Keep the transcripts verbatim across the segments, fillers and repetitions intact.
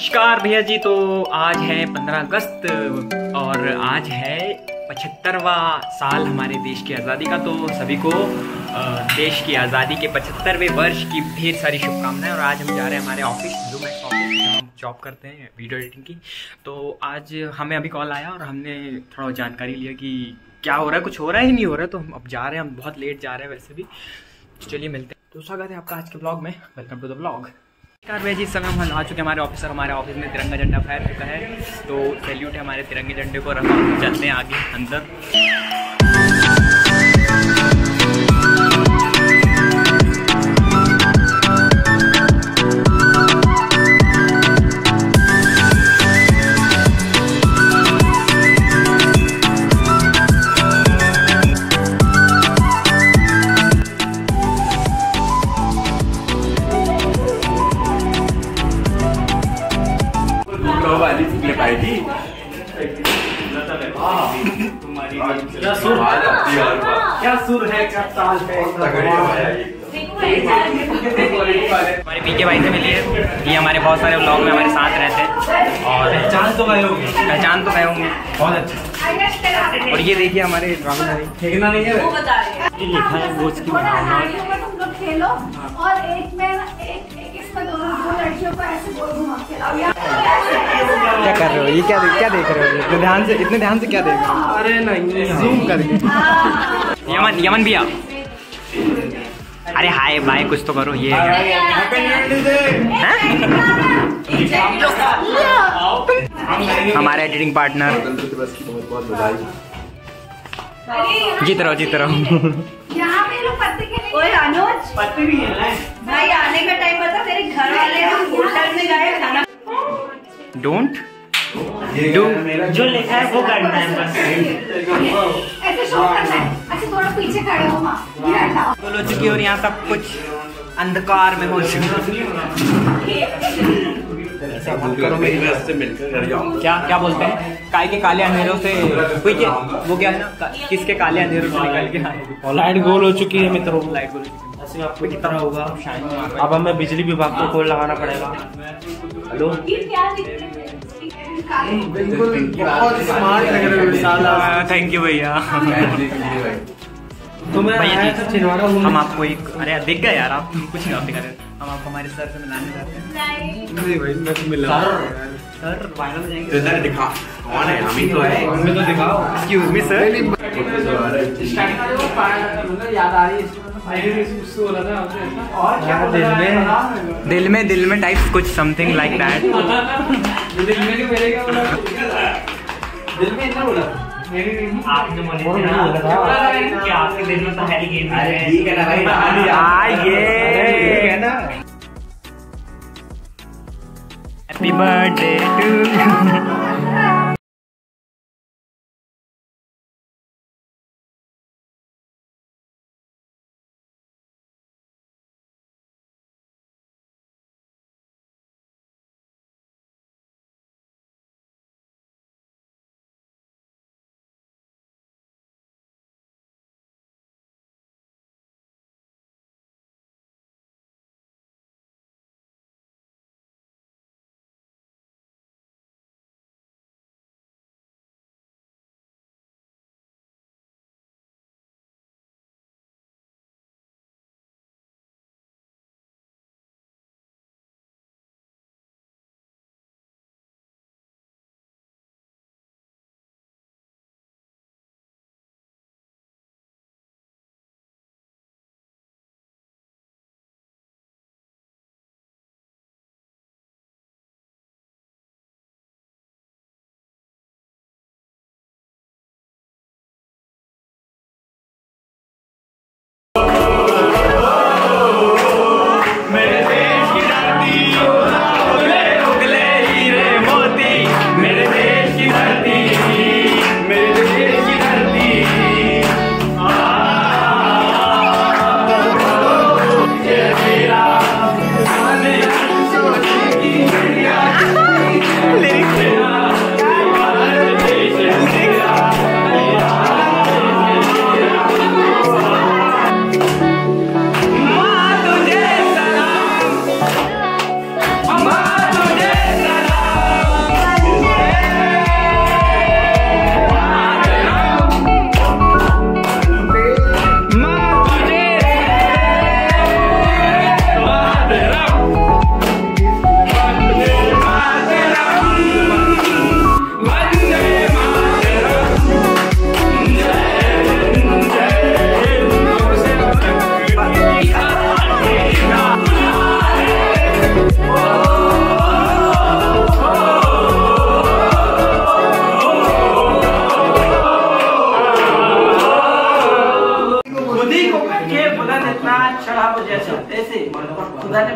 नमस्कार भैया जी। तो आज है पंद्रह अगस्त और आज है पचहत्तरवा साल हमारे देश की आज़ादी का। तो सभी को देश की आज़ादी के पचहत्तरवें वर्ष की ढेर सारी शुभकामनाएं। और आज हम जा रहे हैं हमारे ऑफिस, जो मैं ऑफिस जहाँ हम जॉब करते हैं वीडियो एडिटिंग की। तो आज हमें अभी कॉल आया और हमने थोड़ा जानकारी लिया कि क्या हो रहा है, कुछ हो रहा है ही नहीं हो रहा है। तो हम अब जा रहे हैं, हम बहुत लेट जा रहे हैं वैसे भी। तो चलिए मिलते हैं। तो स्वागत है आपका आज के ब्लॉग में, वेलकम टू द ब्लॉग। नमस्कार भैया जी, इस समय हम आ चुके हैं हमारे ऑफिस और हमारे ऑफिस में तिरंगा झंडा फहर चुका है। तो सैल्यूट है हमारे तिरंगे झंडे को। और हम चलते हैं आगे अंदर। क्या सुर क्या सुर है, क्या ताल है। हमारे पीके भाई से मिलिए, ये हमारे बहुत सारे व्लॉग में हमारे साथ रहते हैं। और पहचान तो गए होंगे पहचान तो गए होंगे बहुत अच्छा। और ये देखिए हमारे राहुल भाई, फेंकना नहीं है, ये लिखा है गोश्त की भावना। तुम लोग खेलो और एक में एक एक इसमें दोनों दो लड़कियों को ऐसे गोल घुमा के लाओ। क्या कर रहे हो, ये क्या क्या देख रहे हो, इतने ध्यान से इतने ध्यान से क्या देख रहे हो? अरे नहीं, जूम करके। यमन यमन भैया, अरे हाय बाय कुछ तो करो। ये हमारे एडिटिंग पार्टनर, जीत रहो जीत रहो। यहाँ पे लोग पत्ते खेलेंगे। ओए अनुज, पत्ते भी खेलना है भाई। आने का टाइम बता, तेरे घर वाले हम होटल में गए खाना। डोंट डू, जो लिखा है वो करना है बस। ऐसे शो करना है। अच्छा थोड़ा पीछे खड़े हो माँ। बोलो चुकी और यहाँ सब कुछ अंधकार में हो क्या क्या बोलते हैं, काय के काले अंधेरों से कोई क्या, वो क्या है ना, किसके काले अंधेरों से निकल के आए। लाइट गोल हो चुकी है मित्रों। लाइट गोल ऐसे आपको कितना होगा। अब हमें बिजली विभाग को कॉल लगाना पड़ेगा। हेलो, बिल्कुल बहुत स्मार्ट लग रहे हो। थैंक यू भैया। तो मैं भैया जी, छिंदवाड़ा हूँ। हम आपको एक, अरे दिख गया यार, आप कुछ नहीं दिखा रहे। हम आपको हमारे सर से मिलाने जाते हैं। नहीं भाई, मैं तो मिल रहा हूँ। सर वायरल हो जाएंगे। दिखा कौन है, हम ही तो है। हमें तो दिखाओ। Excuse me sir. याद आ रही है दिल में दिल में दिल में टाइप कुछ समथिंग लाइक दैट। दिल में क्यों मेरे क्या बोला? दिल में इतना बोला आपने मुझे कि आपके दिल में तो हैरी गेम है। ठीक है ना भाई, आइए है ना। हैप्पी बर्थडे टू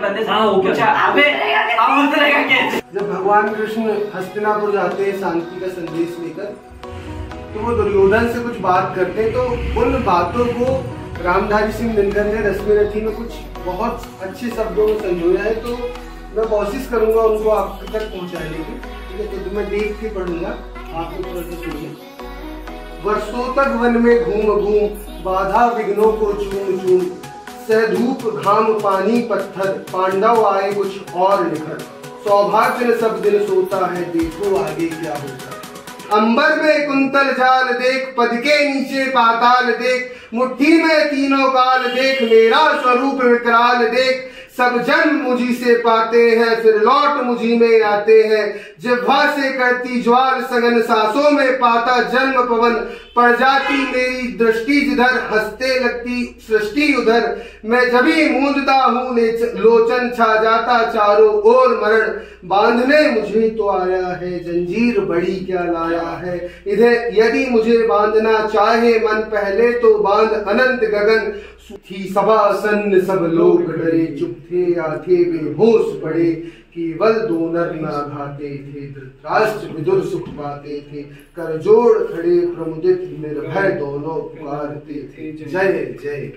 बताने हाँ वो क्या अबे अब उतरेगा कैसे। जब भगवान कृष्ण हस्तिनापुर जाते हैं शांति का संदेश लेकर, तो वो दुर्योधन से कुछ बात करते हैं, तो उन बातों को रामधारी सिंह दिनकर ने रश्मिरथी में कुछ बहुत अच्छे शब्दों में संजोया है। तो मैं कोशिश करूंगा उनको आप तक पहुंचाने की, ठीक है? तो मैं देख के पढ़ूंगा, आपको थोड़ा सा सुनिए। वर्षों तक वन में घूम घूम बाधा विघ्नों को चूम चूम, सहधूप घाम पानी पत्थर पांडव आए कुछ और निखर, सौभाग्य न सब दिन सोता है देखो आगे क्या होता। अंबर में कुंतल जाल देख, पद के नीचे पाताल देख, मुट्ठी में तीनों काल देख, मेरा स्वरूप विकराल देख, सब जन्म मुझी से पाते हैं फिर लौट मुझी में आते हैं, जिह्वा से करती ज्वाल सघन सांसों में पाता जन्म पवन, पड़ जाती मेरी दृष्टि जिधर हंसते लगती सृष्टि उधर, मैं जभी मूंदता हूँ लोचन छा जाता चारों ओर मरण, बांधने मुझे तो आया है जंजीर बड़ी क्या लाया है, इधर यदि मुझे बांधना चाहे मन पहले तो बांध अनंत गगन, थी सभा सन्न सब लोग डरे, चुप थे या थे बेहोश पड़े, केवल दो नर न घाते थे, धृतराष्ट्र विदुर सुख पाते थे, कर जोड़ खड़े प्रमुदित निर्भय दोनों पुकारते थे, जय जय।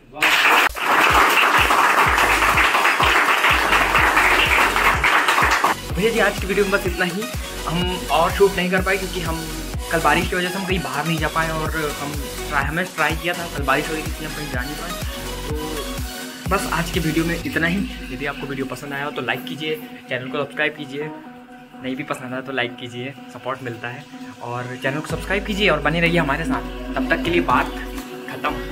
भैया जी आज की वीडियो में बस इतना ही। हम और शूट नहीं कर पाए क्योंकि हम कल बारिश की वजह से हम कहीं बाहर नहीं जा पाए, और हम ट्राई हमें ट्राई किया था, कल बारिश हो रही थी इसलिए हम कहीं जा नहीं पाए। तो बस आज की वीडियो में इतना ही। यदि आपको वीडियो पसंद आया हो तो लाइक कीजिए, चैनल को सब्सक्राइब कीजिए, नहीं भी पसंद आया तो लाइक कीजिए, सपोर्ट मिलता है, और चैनल को सब्सक्राइब कीजिए और बने रहिए हमारे साथ। तब तक के लिए बात खत्म।